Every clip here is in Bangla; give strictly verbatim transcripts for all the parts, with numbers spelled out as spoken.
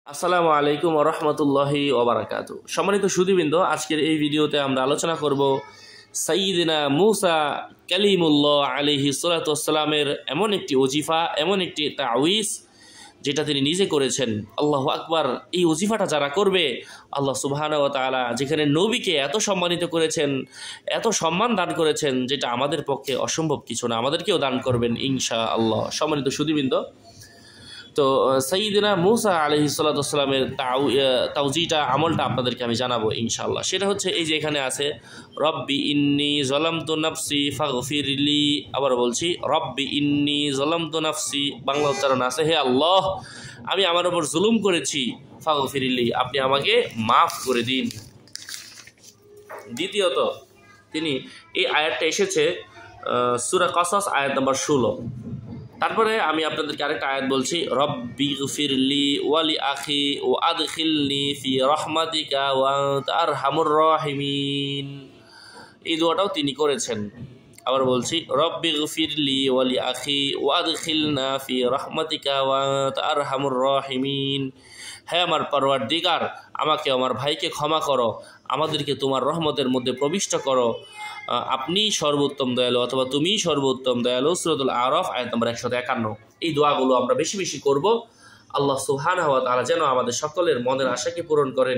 আসসালামু আলাইকুম ওয়া রাহমাতুল্লাহি ওয়া বারাকাতুহু। সম্মানিত সুধীবৃন্দ, আজকের এই ভিডিওতে আমরা আলোচনা করব সাইয়্যিদিনা মূসা কালিমুল্লাহ আলাইহিস সালাতু ওয়াস সালামের এমন একটি ওজিফা, এমন একটি তাওয়িজ যেটা তিনি নিজে করেছেন। আল্লাহু আকবার। এই ওজিফাটা যারা করবে, আল্লাহ সুবহানাহু ওয়া তাআলা যেখানে নবীকে এত সম্মানিত করেছেন, এত সম্মান দান করেছেন, যেটা আমাদের পক্ষে অসম্ভব কিছু না, আমাদেরকেও দান করবেন ইনশাআল্লাহ। সম্মানিত সুধীবৃন্দ, তো সাইয়্যিদিনা মূসা আলাইহিস সালাতু ওয়াস সালামের তাওজিটা আমলটা আপনাদেরকে আমি জানাবো ইনশাআল্লাহ। সেটা হচ্ছে এই যে এখানে আছে, রব্বি ইন্নী যালামতু নাফসি ফাগফিরলি। আবার বলছি, রব্বি ইন্নী যালামতু নাফসি, বাংলা উচ্চারণ আছে, হে আল্লাহ, আমি আমার উপর জুলুম করেছি, ফাগফিরলি, আপনি আমাকে মাফ করে দিন। দ্বিতীয়ত, তিনি এই আয়াতটা এসেছে সূরা কসস আয়াত নম্বর ষোলো। তারপরে আমি আপনাদেরকে আরেকটা আয়াত বলছি, রব্বি গফিরলি ওয়ালি আখি ও আদখিলনি ফি রাহমাতিকা ওয়া আনতা আরহামুর রাহিমিন। এই দোয়াটাও তিনি করেছেন। আবার বলছি, রব্বি গফিরলি ওয়ালি আখি ও আদখিলনা ফি রাহমাতিকা ওয়া আনতা আরহামুর রাহিমিন। হে আমার পরওয়ারদিগার, আমাকে আমার ভাইকে ক্ষমা করো, আমাদেরকে তোমার রহমতের মধ্যে প্রবিষ্ট করো, আপনি সর্বোত্তম দয়ালু, অথবা তুমি সর্বোত্তম দয়ালু। সূরাতুল আরাফ আয়াত নম্বর একশত একান্ন। এই দোয়াগুলো আমরা বেশি বেশি করব। আল্লাহ সুবহানাহু ওয়া তাআলা যেন আমাদের সকলের মনের আশাকে পূরণ করেন।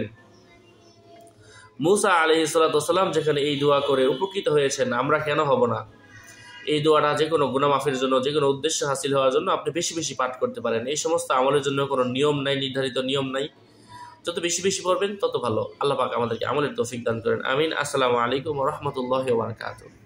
মূসা আলাইহিস সালাতু ওয়াস সালাম যেখানে এই দোয়া করে উপকৃত হয়েছেন, আমরা কেন হব না? এই দোয়াটা যে কোনো গুনাহ মাফের জন্য, যে কোনো উদ্দেশ্য হাসিল হওয়ার জন্য আপনি বেশি বেশি পাঠ করতে পারেন। এই সমস্ত আমলের জন্য কোনো নিয়ম নাই, নির্ধারিত নিয়ম নাই। যত বেশি বেশি পড়বেন তত ভালো। আল্লাহ পাক আমাদেরকে আমলের তৌফিক দান করেন। আমিন। আসসালামু আলাইকুম ওয়া রাহমাতুল্লাহি ওয়া বারাকাতুহু।